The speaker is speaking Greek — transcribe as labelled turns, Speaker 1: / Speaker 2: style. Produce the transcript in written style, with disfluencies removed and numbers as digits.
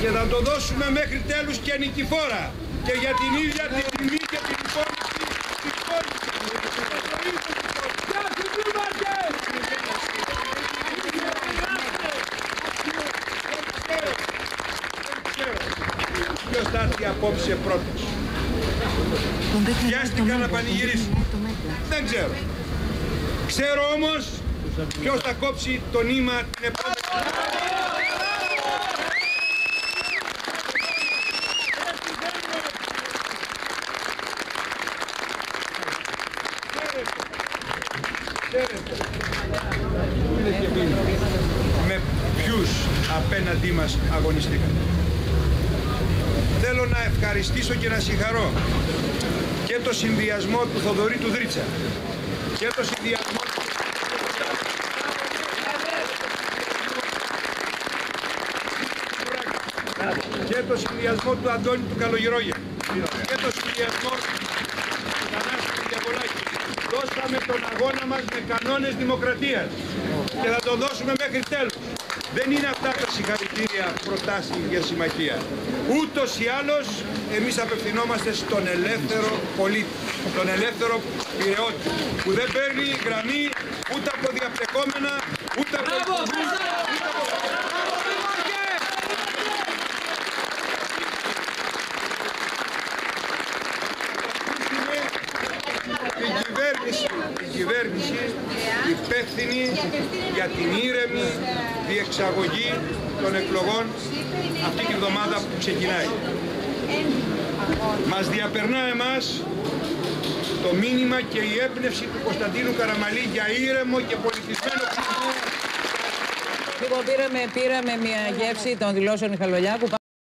Speaker 1: Και θα το δώσουμε μέχρι τέλους και νικηφόρα. Και για την ίδια την τιμή και την υπόλοιπη της πόλης. Ποιος θα έρθει απόψε πρώτος? Βιάστηκα να πανηγυρίσω. Δεν ξέρω. Ξέρω όμως ποιος θα κόψει το νήμα την επόμενη. Με ποιους απέναντί μας αγωνιστήκαν. Θέλω να ευχαριστήσω και να συγχαρώ και το συνδυασμό του Θοδωρή του Δρίτσα και το συνδυασμό του Αντώνη του Καλογερόγια και το συνδυασμό του Θανάση του Διαβολάκη. Δώσαμε τον αγώνα μας με κανόνες δημοκρατίας και θα το δώσουμε μέχρι τέλους. Δεν είναι αυτά τα συγχαρητήρια προτάσεις για συμμαχία. Ούτως ή άλλως εμείς απευθυνόμαστε στον ελεύθερο πολίτη, τον ελεύθερο πειραιώτη, που δεν παίρνει γραμμή ούτε από διαπλεκόμενα, ούτε από εκπομπούς, ούτε από... Η κυβέρνηση υπεύθυνη για την ήρεμη διεξαγωγή των εκλογών αυτή τη βδομάδα που ξεκινάει. Μας διαπερνά εμάς το μήνυμα και η έμπνευση του Κωνσταντίνου Καραμαλή για ήρεμο και πολιτισμένο πληθυσμό.
Speaker 2: Λοιπόν, πήραμε μια γεύση των δηλώσεων Μιχαλολιάκου.